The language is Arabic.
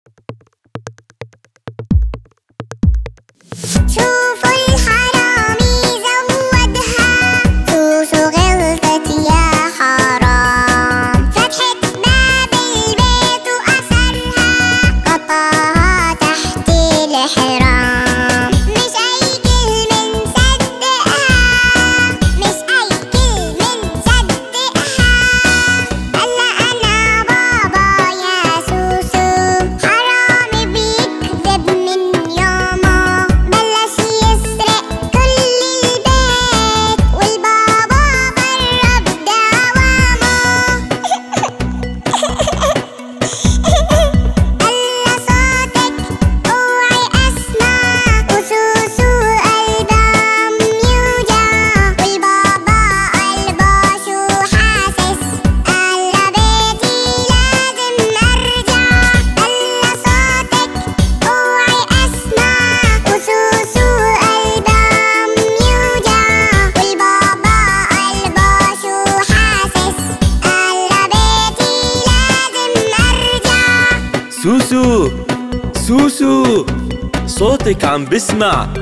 شوفوا الحرامي زودها، سوسو غلطت يا حرام. فتحت باب البيت وأسرها، قطعها تحت الحرام. مش أي كلمة نصدقها، مش أي كلمة نصدقها. هلا أنا بابا يا سوسو، حرامي بيكذب من يومه. بلش يسرق كل البيت، والبابا برا بدوامه. هلا صوتك اوعي اسمع، وسوسو قلبها يوجع، والبابا قلبه شو حاسس. هلا بيتي لازم ارجع. هلا صوتك اوعي اسمع، وسوسو قلبها يوجع، والبابا قلبه شو حاسس. هلا بيتي لازم ارجع. سوسو، سوسو، صوتك عم بسمع.